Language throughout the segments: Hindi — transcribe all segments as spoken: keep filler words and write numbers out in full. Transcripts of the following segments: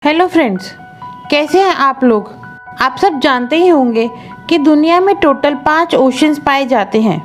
हेलो फ्रेंड्स, कैसे हैं आप लोग। आप सब जानते ही होंगे कि दुनिया में टोटल पांच ओशंस पाए जाते हैं,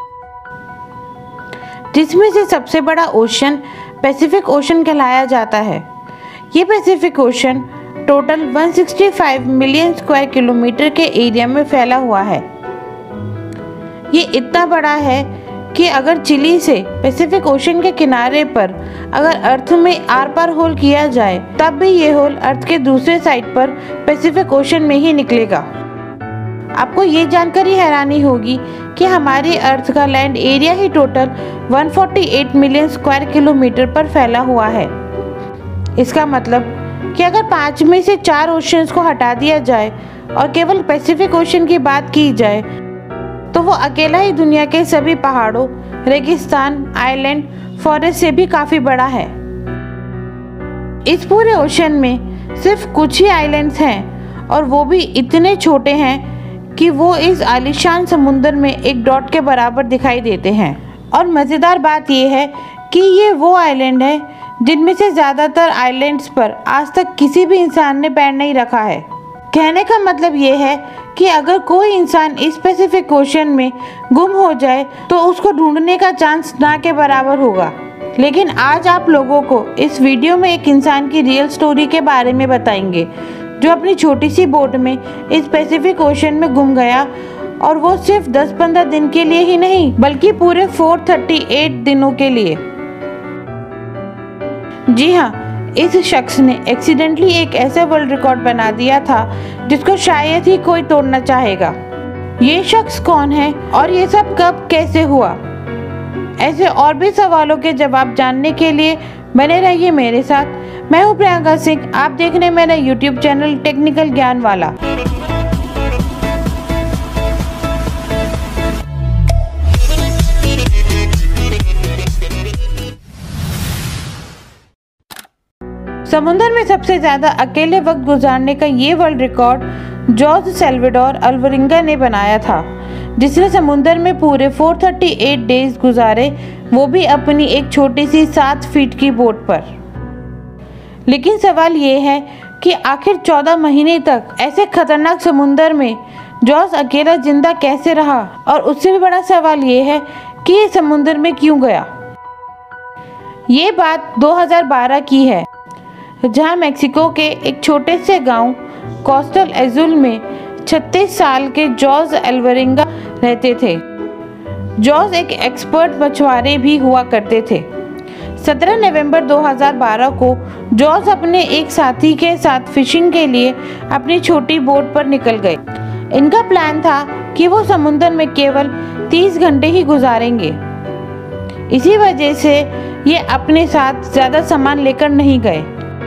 जिसमें से सबसे बड़ा ओशन पैसिफिक ओशन कहलाया जाता है। ये पैसिफिक ओशन टोटल एक सौ पैंसठ मिलियन स्क्वायर किलोमीटर के एरिया में फैला हुआ है। ये इतना बड़ा है कि अगर चिली से पैसिफिक ओशन के किनारे पर अगर अर्थ में आर पार होल किया जाए, तब भी ये होल अर्थ के दूसरे साइड पर पैसिफिक ओशन में ही निकलेगा। आपको ये जानकर ही हैरानी होगी कि हमारे अर्थ का लैंड एरिया ही टोटल एक सौ अड़तालीस मिलियन स्क्वायर किलोमीटर पर फैला हुआ है। इसका मतलब कि अगर पाँच में से चार ओशंस को हटा दिया जाए और केवल पैसिफिक ओशन की बात की जाए, तो वो अकेला ही दुनिया के सभी पहाड़ों, रेगिस्तान, आइलैंड, फॉरेस्ट से भी काफ़ी बड़ा है। इस पूरे ओशन में सिर्फ कुछ ही आइलैंड्स हैं, और वो भी इतने छोटे हैं कि वो इस आलीशान समुंदर में एक डॉट के बराबर दिखाई देते हैं। और मज़ेदार बात यह है कि ये वो आइलैंड है जिनमें से ज़्यादातर आइलैंड्स पर आज तक किसी भी इंसान ने पैर नहीं रखा है। कहने का मतलब ये है कि अगर कोई इंसान इस पैसिफिक ओशन में गुम हो जाए तो उसको ढूंढने का चांस ना के बराबर होगा। लेकिन आज आप लोगों को इस वीडियो में एक इंसान की रियल स्टोरी के बारे में बताएंगे, जो अपनी छोटी सी बोट में इस पैसिफिक ओशन में गुम गया, और वो सिर्फ दस पंद्रह दिन के लिए ही नहीं, बल्कि पूरे चार सौ अड़तीस दिनों के लिए। जी हाँ, इस शख्स ने एक्सीडेंटली एक ऐसा वर्ल्ड रिकॉर्ड बना दिया था जिसको शायद ही कोई तोड़ना चाहेगा। ये शख्स कौन है और ये सब कब कैसे हुआ, ऐसे और भी सवालों के जवाब जानने के लिए बने रहिए मेरे साथ। मैं हूँ प्रियंका सिंह, आप देख रहे हैं मेरा यूट्यूब चैनल टेक्निकल ज्ञान वाला। समुंदर में सबसे ज्यादा अकेले वक्त गुजारने का ये world record George Salvador Alvarenga ने बनाया था, जिसने समुंदर में पूरे चार सौ अड़तीस डेज गुजारे, वो भी अपनी एक छोटी सी सात फीट की बोट पर। लेकिन सवाल ये है कि आखिर चौदह महीने तक ऐसे खतरनाक समुंदर में जॉर्ज अकेला जिंदा कैसे रहा, और उससे भी बड़ा सवाल ये है कि ये समुंदर में क्यों गया। ये बात दो हज़ार बारह की है, जहां मेक्सिको के एक छोटे से गांव कोस्टल एजुल में छत्तीस साल के जॉर्ज अल्वरिंगा रहते थे। जॉर्ज एक एक्सपर्ट मछुआरे भी हुआ करते थे। सत्रह नवंबर दो हज़ार बारह को जॉर्ज अपने एक साथी के साथ फिशिंग के लिए अपनी छोटी बोट पर निकल गए। इनका प्लान था कि वो समुद्र में केवल तीस घंटे ही गुजारेंगे। इसी वजह से ये अपने साथ ज़्यादा सामान लेकर नहीं गए।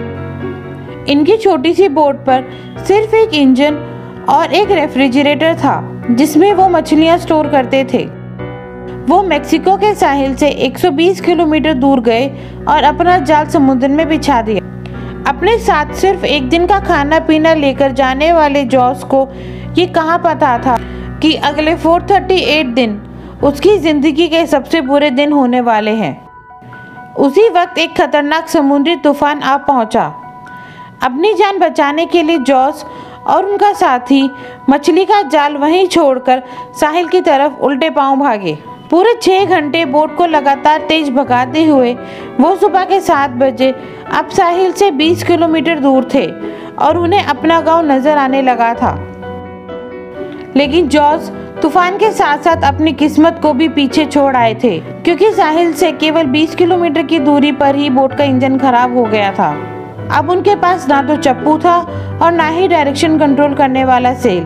इनकी छोटी सी बोट पर सिर्फ एक इंजन और एक रेफ्रिजरेटर था, जिसमें वो मछलियां स्टोर करते थे। वो मेक्सिको के साहिल से एक सौ बीस किलोमीटर दूर गए और अपना जाल समुद्र में बिछा दिया। अपने साथ सिर्फ एक दिन का खाना पीना लेकर जाने वाले जॉर्ज को ये कहाँ पता था कि अगले चार सौ अड़तीस दिन उसकी जिंदगी के सबसे बुरे दिन होने वाले हैं। उसी वक्त एक खतरनाक समुद्री तूफान आ पहुंचा। अपनी जान बचाने के लिए जॉर्ज और उनका साथी मछली का जाल वहीं छोड़कर साहिल की तरफ उल्टे पांव भागे। पूरे छः घंटे बोट को लगातार तेज भगाते हुए वो सुबह के सात बजे अब साहिल से बीस किलोमीटर दूर थे और उन्हें अपना गांव नजर आने लगा था। लेकिन जॉर्ज तूफान के साथ साथ अपनी किस्मत को भी पीछे छोड़ आए थे, क्योंकि साहिल से केवल बीस किलोमीटर की दूरी पर ही बोट का इंजन खराब हो गया था। अब उनके पास ना तो चप्पू था और ना ही डायरेक्शन कंट्रोल करने वाला सेल,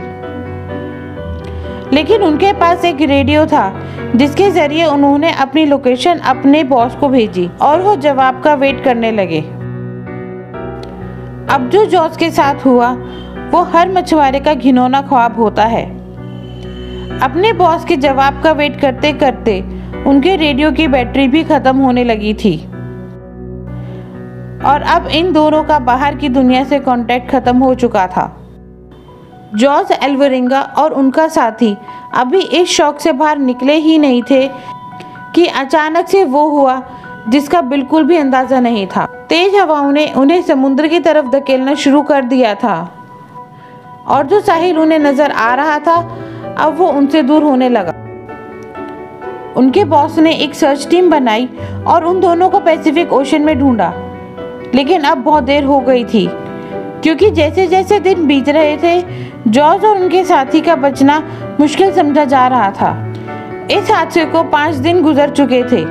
लेकिन उनके पास एक रेडियो था, जिसके जरिए उन्होंने अपनी लोकेशन अपने बॉस को भेजी और वो जवाब का वेट करने लगे। अब जो जॉर्ज के साथ हुआ वो हर मछुआरे का घिनौना ख्वाब होता है। अपने बॉस के जवाब का वेट करते करते उनके रेडियो की बैटरी भी खत्म होने लगी थी, और अब इन दोनों का बाहर की दुनिया से कांटेक्ट खत्म हो चुका था। जॉर्ज अल्वरिंगा और उनका साथी अभी इस शौक से बाहर निकले ही नहीं थे कि अचानक से वो हुआ जिसका बिल्कुल भी अंदाजा नहीं था। तेज हवाओं ने उन्हें समुद्र की तरफ धकेलना शुरू कर दिया था और जो साहिल उन्हें नजर आ रहा था अब वो उनसे दूर होने लगा। उनके बॉस ने एक सर्च टीम बनाई और उन दोनों को पैसिफिक ओशन में ढूंढा, लेकिन अब बहुत देर हो गई थी क्योंकि जैसे जैसे दिन बीत रहे थे जॉर्ज और उनके साथी का बचना मुश्किल समझा जा रहा था। इस हादसे को पाँच दिन गुजर चुके थे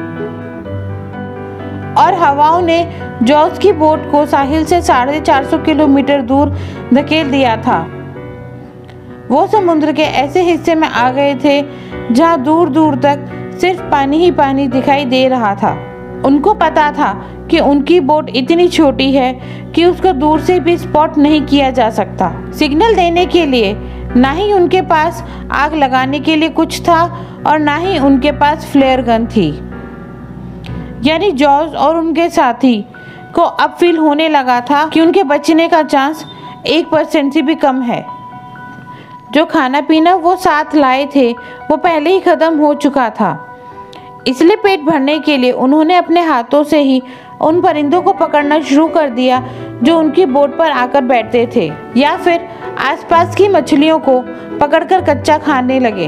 और हवाओं ने जॉर्ज की बोट को साहिल से साढ़े चार सौ किलोमीटर दूर धकेल दिया था। वो समुद्र के ऐसे हिस्से में आ गए थे जहाँ दूर दूर तक सिर्फ पानी ही पानी दिखाई दे रहा था। उनको पता था कि उनकी बोट इतनी छोटी है कि उसको दूर से भी स्पॉट नहीं किया जा सकता। सिग्नल देने के लिए ना ही उनके पास आग लगाने के लिए कुछ था और ना ही उनके पास फ्लेयर गन थी। यानी जॉर्ज और उनके साथी को अब फील होने लगा था कि उनके बचने का चांस एक परसेंट से भी कम है। जो खाना पीना वो साथ लाए थे वो पहले ही ख़त्म हो चुका था, इसलिए पेट भरने के लिए उन्होंने अपने हाथों से ही उन परिंदों को पकड़ना शुरू कर दिया जो उनकी बोट पर आकर बैठते थे, या फिर आसपास की मछलियों को पकड़कर कच्चा खाने लगे।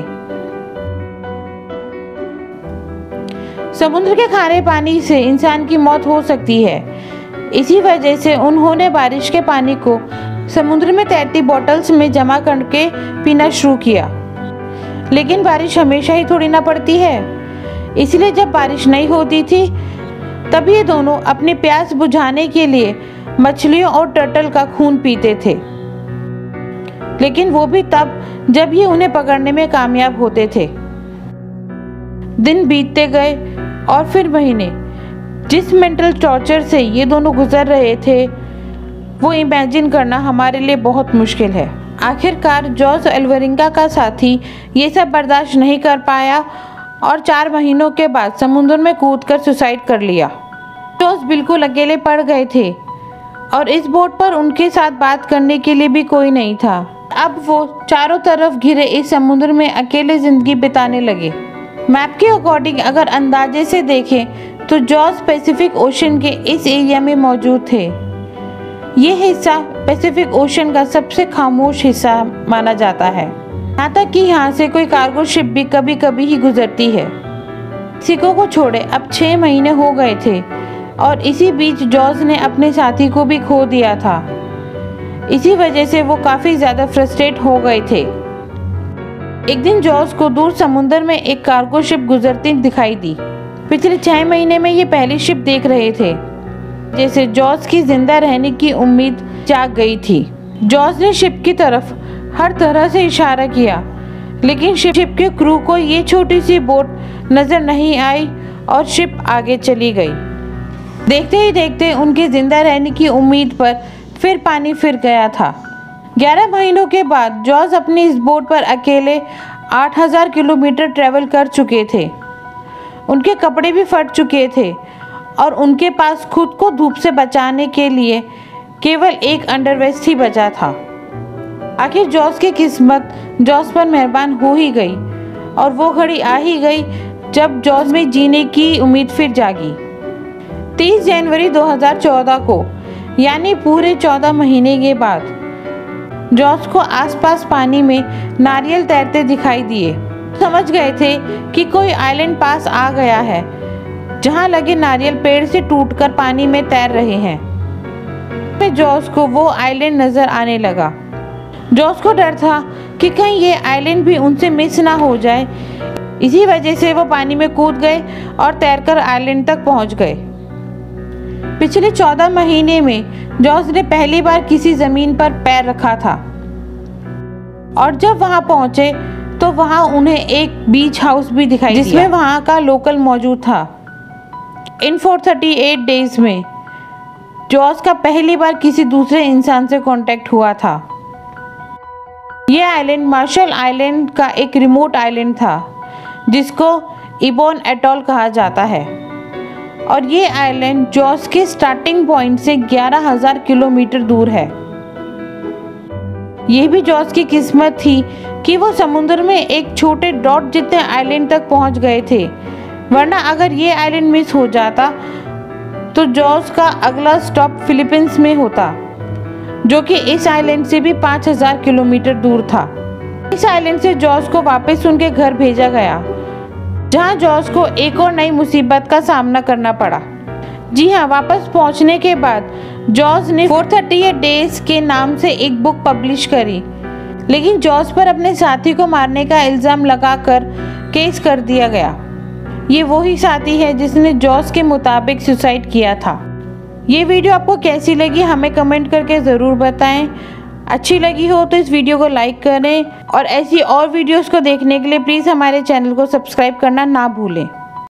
समुद्र के खारे पानी से इंसान की मौत हो सकती है, इसी वजह से उन्होंने बारिश के पानी को समुद्र में तैरती बोतल्स में जमा करके पीना शुरू किया। लेकिन बारिश हमेशा ही थोड़ी ना पड़ती है, इसलिए जब बारिश नहीं होती थी तब ये दोनों अपनी प्यास बुझाने के लिए मछलियों और टर्टल का खून पीते थे, लेकिन वो भी तब जब ये उन्हें पकड़ने में कामयाब होते थे। दिन बीतते गए और फिर महीने। जिस मेंटल टॉर्चर से ये दोनों गुजर रहे थे वो इमेजिन करना हमारे लिए बहुत मुश्किल है। आखिरकार जॉर्ज एल्वरिंगा का साथी ये सब बर्दाश्त नहीं कर पाया और चार महीनों के बाद समुद्र में कूदकर सुसाइड कर लिया। जॉर्ज बिल्कुल अकेले पड़ गए थे और इस बोट पर उनके साथ बात करने के लिए भी कोई नहीं था। अब वो चारों तरफ घिरे इस समुद्र में अकेले जिंदगी बिताने लगे। मैप के अकॉर्डिंग अगर अंदाजे से देखें तो जॉर्ज पैसिफिक ओशन के इस एरिया में मौजूद थे। ये हिस्सा पैसिफिक ओशन का सबसे खामोश हिस्सा माना जाता है, यहाँ तक कि यहाँ से कोई कार्गो शिप भी कभी कभी ही गुजरती है। सिको को छोड़े अब छः महीने हो गए थे और इसी बीच जॉर्ज ने अपने साथी को भी खो दिया था। इसी वजह से वो काफ़ी ज़्यादा फ्रस्ट्रेट हो गए थे। एक दिन जॉर्ज को दूर समुद्र में एक कार्गो शिप गुजरती दिखाई दी। पिछले छः महीने में ये पहली शिप देख रहे थे, जैसे जॉर्ज की जिंदा रहने की उम्मीद जाग गई थी। जॉर्ज ने शिप की तरफ हर तरह से इशारा किया, लेकिन शिप के क्रू को ये छोटी सी बोट नजर नहीं आई और शिप आगे चली गई। देखते ही देखते उनके जिंदा रहने की उम्मीद पर फिर पानी फिर गया था। ग्यारह महीनों के बाद जॉर्ज अपनी इस बोट पर अकेले आठ हज़ार किलोमीटर ट्रैवल कर चुके थे। उनके कपड़े भी फट चुके थे और उनके पास खुद को धूप से बचाने के लिए केवल एक अंडरवेस्ट ही बचा था। आखिर जॉर्ज की किस्मत जॉर्ज पर मेहरबान हो ही गई और वो घड़ी आ ही गई जब जॉर्ज में जीने की उम्मीद फिर जागी। तीस जनवरी दो हज़ार चौदह को, यानी पूरे चौदह महीने के बाद, जॉर्ज को आसपास पानी में नारियल तैरते दिखाई दिए। समझ गए थे कि कोई आइलैंड पास आ गया है जहां लगे नारियल पेड़ से टूटकर पानी में तैर रहे हैं। जॉर्ज को वो आइलैंड नजर आने लगा। जॉर्ज को डर था कि कहीं ये आइलैंड भी उनसे मिस ना हो जाए, इसी वजह से वो पानी में कूद गए और तैरकर आइलैंड तक पहुंच गए। पिछले चौदह महीने में जॉर्ज ने पहली बार किसी जमीन पर पैर रखा था और जब वहां पहुंचे तो वहां उन्हें एक बीच हाउस भी दिखाई दिया, जिसमें वहां का लोकल मौजूद था। इन चार सौ अड़तीस डेज में जॉर्ज का पहली बार किसी दूसरे इंसान से कांटेक्ट हुआ था। यह आइलैंड मार्शल आइलैंड का एक रिमोट आइलैंड था जिसको इबोन एटॉल कहा जाता है और ये आइलैंड जॉर्ज के स्टार्टिंग पॉइंट से ग्यारह हज़ार किलोमीटर दूर है। ये भी जॉर्ज की किस्मत थी कि वो समुद्र में एक छोटे डॉट जितने आइलैंड तक पहुंच गए थे, वरना अगर ये आइलैंड मिस हो जाता तो जॉर्ज का अगला स्टॉप फिलीपींस में होता, जो कि इस आइलैंड से भी पाँच हज़ार किलोमीटर दूर था। इस आइलैंड से जॉर्ज को वापस उनके घर भेजा गया, जहां जॉर्ज को एक और नई मुसीबत का सामना करना पड़ा। जी हाँ, वापस पहुंचने के बाद जॉर्ज ने चार सौ अड़तीस डेज के नाम से एक बुक पब्लिश करी, लेकिन जॉर्ज पर अपने साथी को मारने का इल्ज़ाम लगाकर केस कर दिया गया। ये वही साथी है जिसने जॉर्ज के मुताबिक सुसाइड किया था। ये वीडियो आपको कैसी लगी हमें कमेंट करके ज़रूर बताएं। अच्छी लगी हो तो इस वीडियो को लाइक करें और ऐसी और वीडियोस को देखने के लिए प्लीज़ हमारे चैनल को सब्सक्राइब करना ना भूलें।